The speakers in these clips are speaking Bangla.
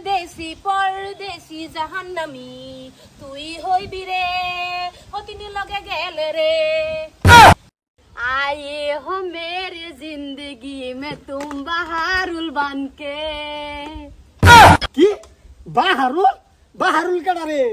পরদেশি পরদেশি জাহান্নামী তুই হইবি রে হতিনি লগে গেলে রে आए हो मेरी जिंदगी में तुम बहारुल बन के কি বাহারুল বাহারুল কেডা রে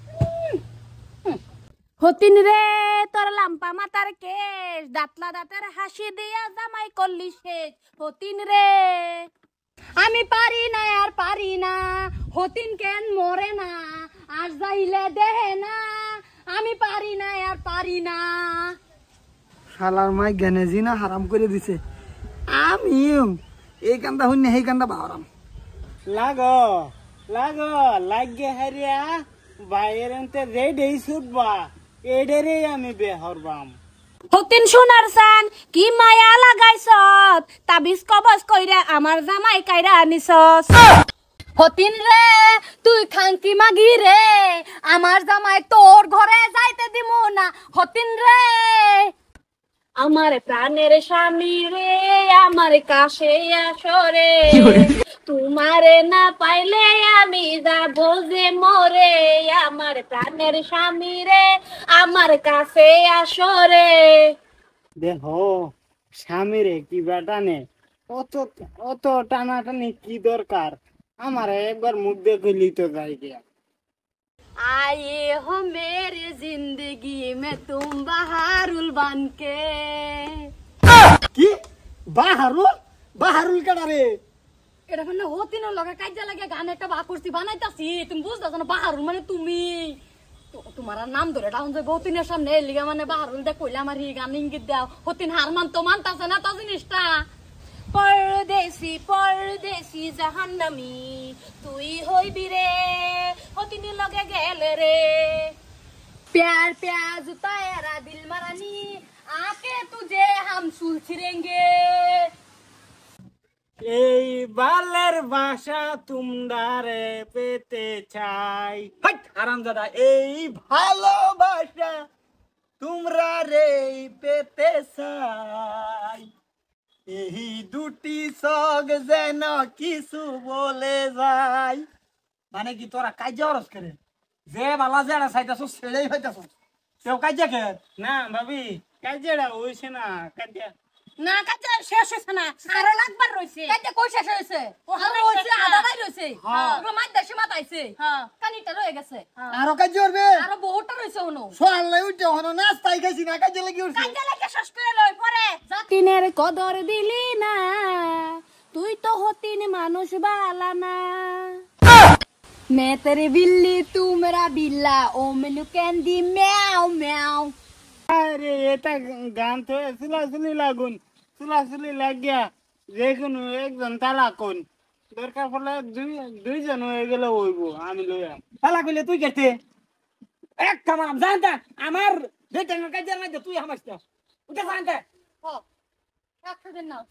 হতিন রে তোর লাম্পা মাতার কেশ দাঁতলা দাঁতের হাসি দিয়া জামাই করলি শেষ হতিন রে আমি পারি না আর পারি না হতিন কেন মরে না আর যাইলে দেহে না আমি পারি না আর পারি না শালার মাই জ্ঞানে জিনা হারাম করে দিছে আমিও এই কান্দা হইনে সেই কান্দা বাহারাম লাগো লাগো লাগে হারিয়া বাইরেতে রেডি ছুটবা এডেরে আমি বেহরবাম হতিন সোনার সান কি মায়া লাগাইছত তাবিজ কবজ কইরা আমার জামাই কাইরা আনিছস হতিন রে তুই খাঙ্কি মাগি রে আমার জামাই তোর ঘরে যাইতে দিমু না হতিন রে আমার প্রাণের স্বামী রে আমার কাছে আসরে তোমারে না পাইলে আমি যাব যে মরে আমার প্রাণের স্বামী রে আমার কাছে আসরে দেখো স্বামীরে কি টানে অত অত টানাটানি কি দরকার আমার একবার মুখ দেখলি তো যাই গিয়া आए हो मेरी जिंदगी में तुम बहारुल बन के কি বাহারুল বাহারুল কেডা রে এটা মানে হতিন লগা কাজা লাগে গান একটা বাকুরছি বানাইতাছি তুমি বুঝতাছ না বাহারুল মানে তুমি তোমার নাম ধরে ডাউন যে হতিনের সামনে লিগা মানে বাহারুল দে কইলা আমার হি গান ইঙ্গিত দাও হতিন হার মান তো মানতাছে না তো জিনিসটা পরদেশি পরদেশি জাহান্নামী তুই হইবি রে হতিনি লগে গেলে রে प्यार प्यार जुताया दिल मरानी आके तुझे हम सुलझेंगे এই বালের বাসা তোমরারে পেতে চাই হাট হারামজাদা এই ভালোবাসা তোমরা রে পেতে চাই এই দুটি সগ যেন কিছু বলে যায় মানে কি তোরা কাজে অরস করে যে বালা যেটা চাইতাছ ছেড়েই হইতাছ কেউ কাজে কে না ভাবি কাজেরা হইছে না কাজে না কাজে শেষ হইছে না আরো লাগবার রইছে কাজে কই শেষ হইছে ও আরো হইছে আদাটাই রইছে ওগুলো মাছ দেশে মাতাইছে কানিটা রয়ে গেছে আরো কাজে করবে আরো বহুতটা রইছে ওনো সোয়ালে উঠে হনো নাস্তাই খাইছি না কাজে লাগি উঠছে কাজে লাগে শেষ করে লই পরে জাতিনের কদর দিলি না তুই তো হতিন মানুষ বালা না मैं तेरी बिल्ली तू मेरा बिल्ला ओ मेनू कैंडी म्याऊ म्याऊ আরে এটা গান তো সুলাসুলি লাগুন সুলাসুলি লাগিয়া যে কোনো একজন তালাকুন দরকার পড়লে দুইজন হয়ে গেলে হইব আমি লইয়া হালা কইলে তুই কেতে এক কামাম জানতা আমার বেটাঙ্গা কাজে নাই তুই হামাইছ উঠে জানতা ও 100 দিন নাও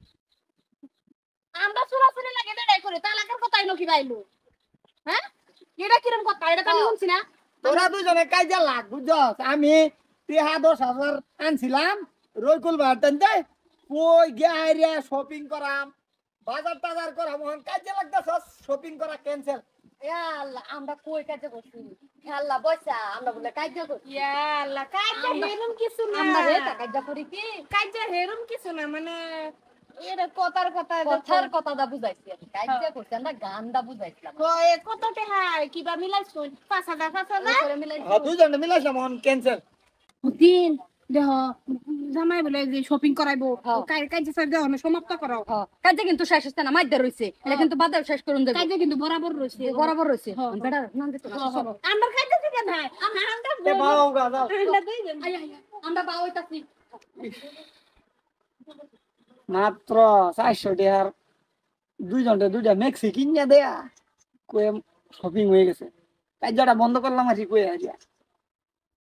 আমরা সুরাসুরি লাগে দেড়াই করে তালাকের কথাই নকি বাইলো হ্যাঁ এটা কিরম কথা এটা আমি শুনছি না তোরা দুজনে কাজে লাগ বুঝছস আমি 10,000 আনছিলাম রইকুল বাটানতে কই গিয়া শপিং করাম বাজার টাজার করাম এখন কাজে লাগতাছস শপিং করা ক্যান্সেল ইয়া আল্লাহ আমরা কই কাজে করছি আল্লাহ বসা আমরা বলে কাজে করছি ইয়া আল্লাহ কাজে হেরুম কিছু না আমরা রেটা কাজে করি কি কাজে হেরুম কিছু না মানে এর কথার কথাটা বুঝাইছি আমি কাজে করছি আমরা গানটা বুঝাইছিলাম কই কততে হাই কিবা মিলাইছ 5,000 করে মিলাইছ হ্যাঁ দুজনে মিলাইলাম এখন ক্যান্সেল দিন দেহ জামাই বলে যে শপিং করাইবো কাজে স্যার দেহ সমাপ্ত করো কাজে কিন্তু শেষ হচ্ছে না মাইদা রইছে এটা কিন্তু বাদে শেষ করুন দেব কাজে কিন্তু বরাবর রইছে বেটা নাম দিতে আমরা কাজে থেকে নাই আমরা বাও গাদাও আমরা বাও হইতাছি মাত্র 400 টাকার দুইজনটা দুইটা মেক্সি কিনিয়া দেয়া কই শপিং হয়ে গেছে কাজটা বন্ধ করলাম আর কি কই আইয়া